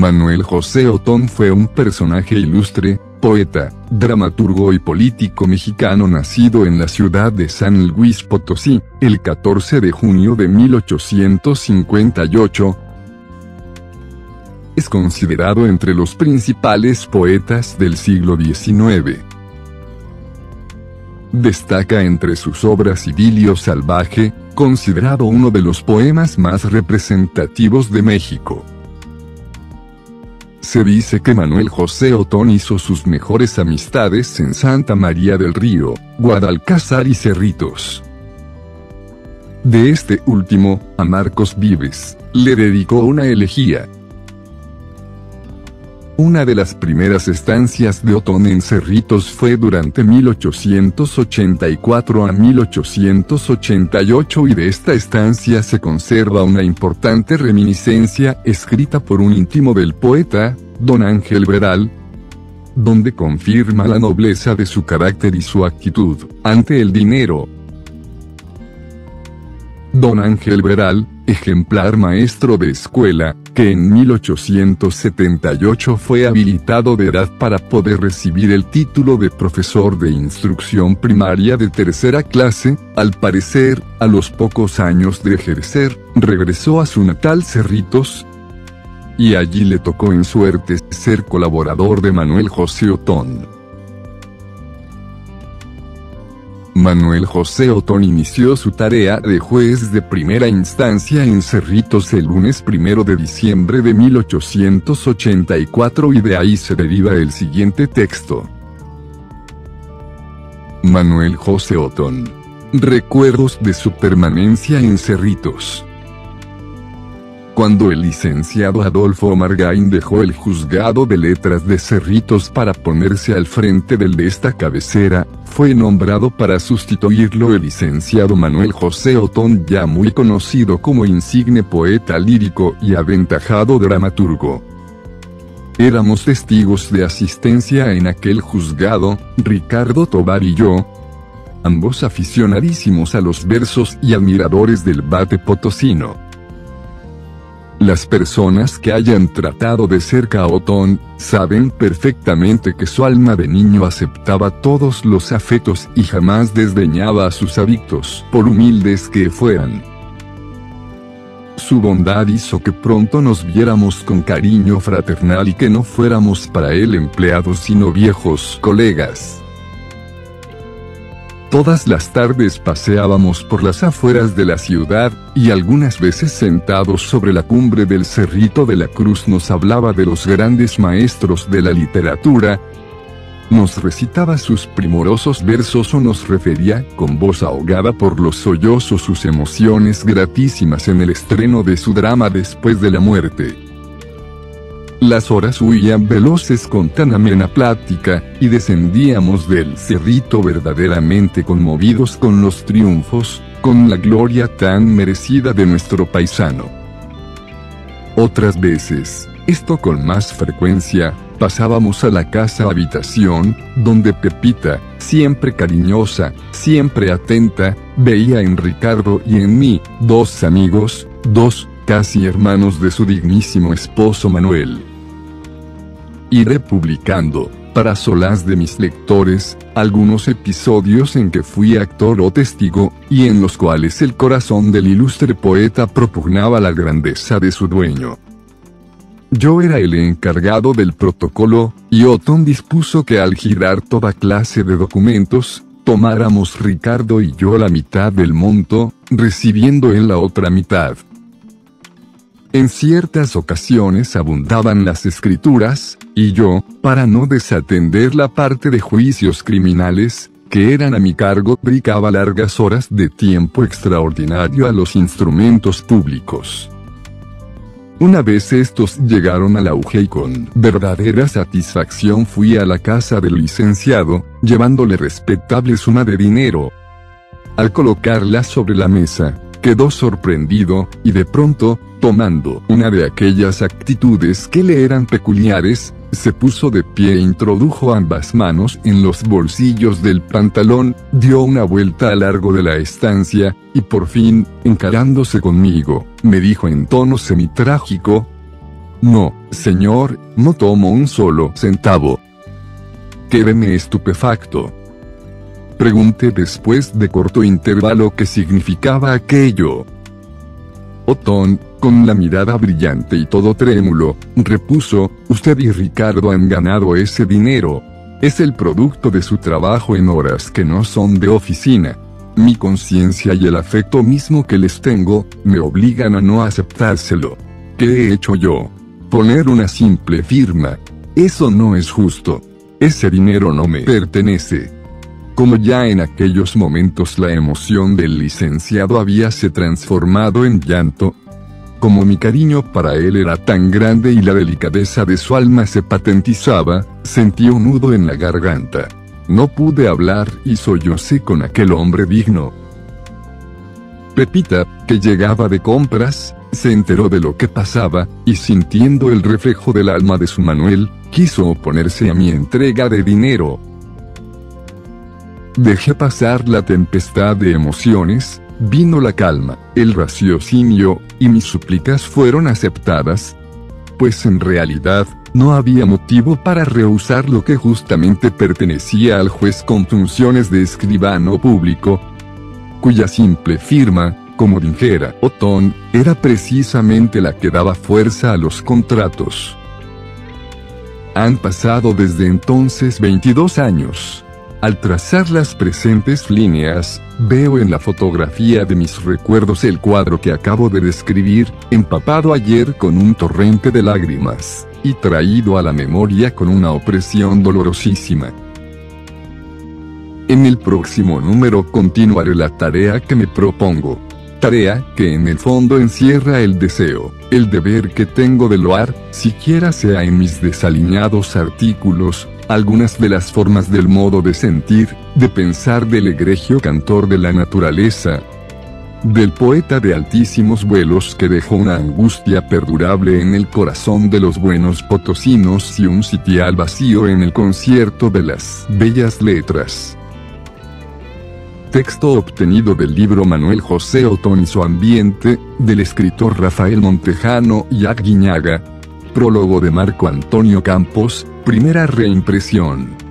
Manuel José Otón fue un personaje ilustre, poeta, dramaturgo y político mexicano nacido en la ciudad de San Luis Potosí, el 14 de junio de 1858. Es considerado entre los principales poetas del siglo XIX. Destaca entre sus obras Idilio Salvaje, considerado uno de los poemas más representativos de México. Se dice que Manuel José Otón hizo sus mejores amistades en Santa María del Río, Guadalcázar y Cerritos. De este último, a Marcos Vives, le dedicó una elegía. Una de las primeras estancias de Otón en Cerritos fue durante 1884 a 1888 y de esta estancia se conserva una importante reminiscencia escrita por un íntimo del poeta, don Ángel Veral, donde confirma la nobleza de su carácter y su actitud ante el dinero. Don Ángel Veral, ejemplar maestro de escuela, que en 1878 fue habilitado de edad para poder recibir el título de profesor de instrucción primaria de tercera clase, al parecer, a los pocos años de ejercer, regresó a su natal Cerritos, y allí le tocó en suerte ser colaborador de Manuel José Otón. Manuel José Otón inició su tarea de juez de primera instancia en Cerritos el lunes 1 de diciembre de 1884 y de ahí se deriva el siguiente texto. Manuel José Otón. Recuerdos de su permanencia en Cerritos. Cuando el licenciado Adolfo Margain dejó el juzgado de letras de Cerritos para ponerse al frente del de esta cabecera, fue nombrado para sustituirlo el licenciado Manuel José Otón, ya muy conocido como insigne poeta lírico y aventajado dramaturgo. Éramos testigos de asistencia en aquel juzgado, Ricardo Tobar y yo, ambos aficionadísimos a los versos y admiradores del vate potosino. Las personas que hayan tratado de cerca a Otón, saben perfectamente que su alma de niño aceptaba todos los afectos y jamás desdeñaba a sus adictos, por humildes que fueran. Su bondad hizo que pronto nos viéramos con cariño fraternal y que no fuéramos para él empleados sino viejos colegas. Todas las tardes paseábamos por las afueras de la ciudad, y algunas veces sentados sobre la cumbre del Cerrito de la Cruz nos hablaba de los grandes maestros de la literatura, nos recitaba sus primorosos versos o nos refería, con voz ahogada por los sollozos, sus emociones gratísimas en el estreno de su drama Después de la muerte. Las horas huían veloces con tan amena plática, y descendíamos del cerrito verdaderamente conmovidos con los triunfos, con la gloria tan merecida de nuestro paisano. Otras veces, esto con más frecuencia, pasábamos a la casa habitación, donde Pepita, siempre cariñosa, siempre atenta, veía en Ricardo y en mí, dos amigos, dos casi hermanos de su dignísimo esposo Manuel. Iré publicando, para solaz de mis lectores, algunos episodios en que fui actor o testigo, y en los cuales el corazón del ilustre poeta propugnaba la grandeza de su dueño. Yo era el encargado del protocolo, y Otón dispuso que al girar toda clase de documentos, tomáramos Ricardo y yo la mitad del monto, recibiendo él la otra mitad. En ciertas ocasiones abundaban las escrituras, y yo, para no desatender la parte de juicios criminales, que eran a mi cargo, dedicaba largas horas de tiempo extraordinario a los instrumentos públicos. Una vez estos llegaron al auge y con verdadera satisfacción fui a la casa del licenciado, llevándole respetable suma de dinero. Al colocarla sobre la mesa, quedó sorprendido, y de pronto, tomando una de aquellas actitudes que le eran peculiares, se puso de pie e introdujo ambas manos en los bolsillos del pantalón, dio una vuelta a largo de la estancia, y por fin, encarándose conmigo, me dijo en tono semitrágico: No, señor, no tomo un solo centavo. Quédeme estupefacto. Pregunté después de corto intervalo qué significaba aquello. Otón, con la mirada brillante y todo trémulo, repuso, usted y Ricardo han ganado ese dinero. Es el producto de su trabajo en horas que no son de oficina. Mi conciencia y el afecto mismo que les tengo, me obligan a no aceptárselo. ¿Qué he hecho yo? Poner una simple firma. Eso no es justo. Ese dinero no me pertenece. Como ya en aquellos momentos la emoción del licenciado habíase transformado en llanto, como mi cariño para él era tan grande y la delicadeza de su alma se patentizaba, sentí un nudo en la garganta. No pude hablar y sollocé con aquel hombre digno. Pepita, que llegaba de compras, se enteró de lo que pasaba, y sintiendo el reflejo del alma de su Manuel, quiso oponerse a mi entrega de dinero. Dejé pasar la tempestad de emociones, vino la calma, el raciocinio, y mis súplicas fueron aceptadas. Pues en realidad, no había motivo para rehusar lo que justamente pertenecía al juez con funciones de escribano público, cuya simple firma, como dijera Otón, era precisamente la que daba fuerza a los contratos. Han pasado desde entonces 22 años. Al trazar las presentes líneas, veo en la fotografía de mis recuerdos el cuadro que acabo de describir, empapado ayer con un torrente de lágrimas, y traído a la memoria con una opresión dolorosísima. En el próximo número continuaré la tarea que me propongo. Tarea que en el fondo encierra el deseo, el deber que tengo de loar, siquiera sea en mis desaliñados artículos, algunas de las formas del modo de sentir, de pensar del egregio cantor de la naturaleza, del poeta de altísimos vuelos que dejó una angustia perdurable en el corazón de los buenos potosinos y un sitial vacío en el concierto de las bellas letras. Texto obtenido del libro Manuel José Otón y su ambiente, del escritor Rafael Montejano y Aguiñaga. Prólogo de Marco Antonio Campos, primera reimpresión.